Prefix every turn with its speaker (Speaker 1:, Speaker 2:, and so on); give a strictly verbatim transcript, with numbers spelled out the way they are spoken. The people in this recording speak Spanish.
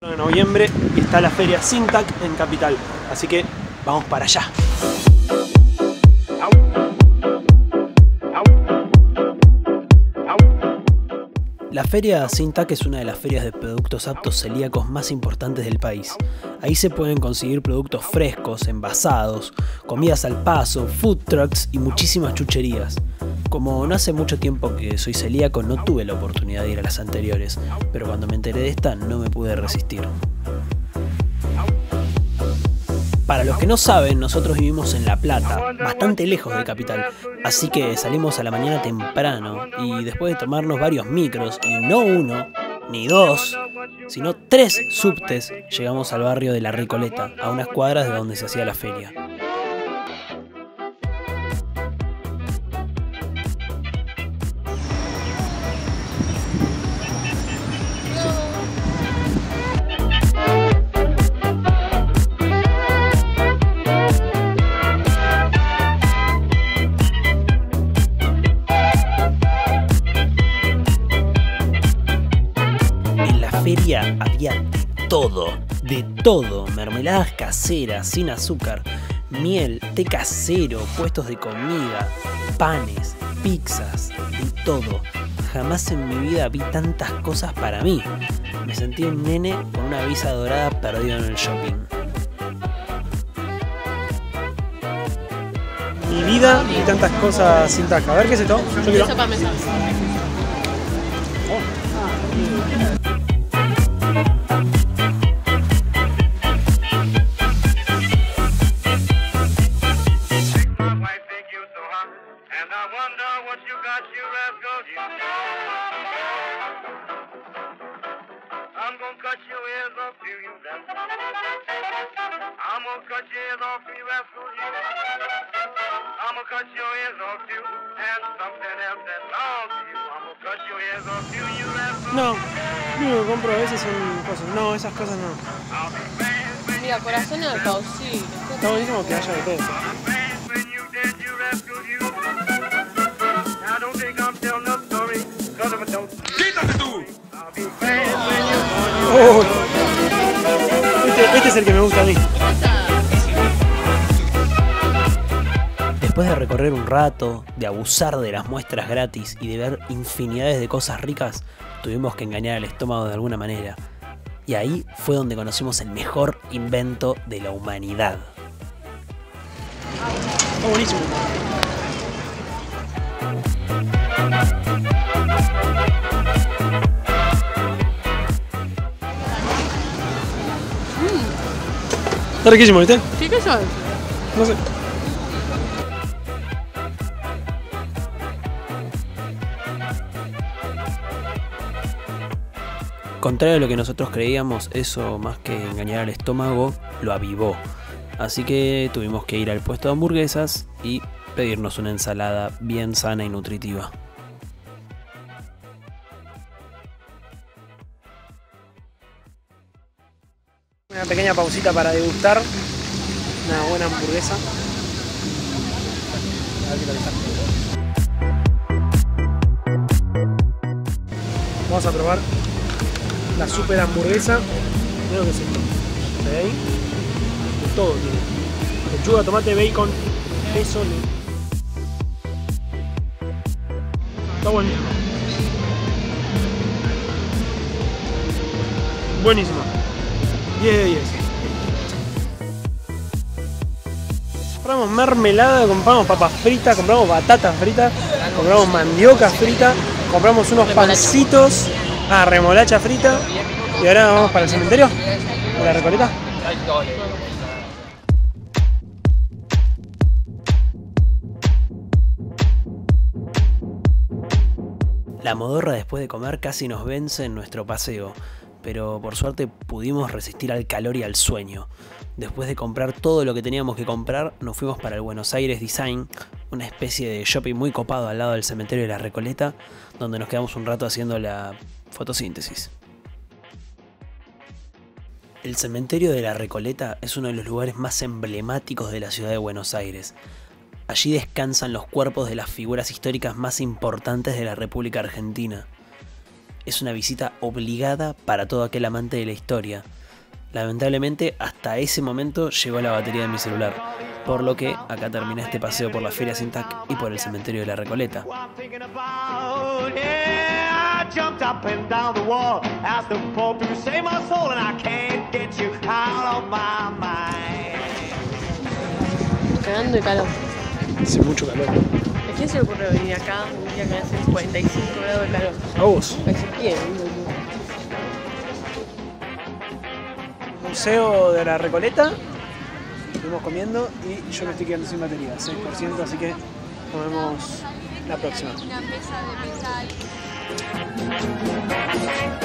Speaker 1: De noviembre y está la feria Syntac en Capital, así que vamos para allá. La feria Syntac es una de las ferias de productos aptos celíacos más importantes del país. Ahí se pueden conseguir productos frescos, envasados, comidas al paso, food trucks y muchísimas chucherías. Como no hace mucho tiempo que soy celíaco, no tuve la oportunidad de ir a las anteriores, pero cuando me enteré de esta no me pude resistir. Para los que no saben, nosotros vivimos en La Plata, bastante lejos de Capital, así que salimos a la mañana temprano y después de tomarnos varios micros, y no uno, ni dos, sino tres subtes, llegamos al barrio de La Recoleta, a unas cuadras de donde se hacía la feria. Feria había de todo, de todo, mermeladas caseras, sin azúcar, miel, té casero, puestos de comida, panes, pizzas, de todo. Jamás en mi vida vi tantas cosas para mí. Me sentí un nene con una visa dorada perdido en el shopping. Mi vida y tantas cosas sin taca. A ver qué es esto. Yo quiero.
Speaker 2: Sopa mesa.
Speaker 1: No, lo único que compro a veces son cosas. No, esas cosas no.
Speaker 2: Mira, corazón de caucil.
Speaker 1: Está buenísimo que haya de todo.
Speaker 3: ¡Quítate tú!
Speaker 1: Oh, este, este es el que me gusta a mí. Después de recorrer un rato, de abusar de las muestras gratis y de ver infinidades de cosas ricas, tuvimos que engañar al estómago de alguna manera. Y ahí fue donde conocimos el mejor invento de la humanidad. Está buenísimo. Está riquísimo, ¿viste?
Speaker 2: ¿Qué queso es?
Speaker 1: No sé. Contrario a lo que nosotros creíamos, eso más que engañar al estómago, lo avivó. Así que tuvimos que ir al puesto de hamburguesas y pedirnos una ensalada bien sana y nutritiva. Una pequeña pausita para degustar una buena hamburguesa. A ver qué tal está. Vamos a probar la super hamburguesa. Mira lo que es esto. ¿Se ve ahí? De todo tiene. Lechuga, tomate, bacon, queso. Está bueno. Buenísima. diez de diez. Compramos mermelada, compramos papas fritas, compramos batatas fritas, compramos mandioca frita, compramos unos pancitos, ah, remolacha frita, y ahora vamos para el cementerio de La Recoleta. La modorra después de comer casi nos vence en nuestro paseo, pero por suerte pudimos resistir al calor y al sueño. Después de comprar todo lo que teníamos que comprar, nos fuimos para el Buenos Aires Design, una especie de shopping muy copado al lado del cementerio de La Recoleta, donde nos quedamos un rato haciendo la fotosíntesis. El cementerio de La Recoleta es uno de los lugares más emblemáticos de la ciudad de Buenos Aires. Allí descansan los cuerpos de las figuras históricas más importantes de la República Argentina. es una visita obligada para todo aquel amante de la historia. Lamentablemente, hasta ese momento llegó la batería de mi celular, por lo que acá termina este paseo por la Feria Sintac y por el cementerio de la Recoleta.
Speaker 2: Cagando de calor.
Speaker 1: Hace mucho calor.
Speaker 2: ¿A quién se le ocurre venir acá un día que hace cuarenta y cinco grados de calor?
Speaker 1: ¿A vos?
Speaker 2: ¿A quién?
Speaker 1: Museo de la Recoleta. Estuvimos comiendo y yo me estoy quedando sin batería, seis por ciento, así que nos vemos la próxima.
Speaker 3: Una mesa de metal.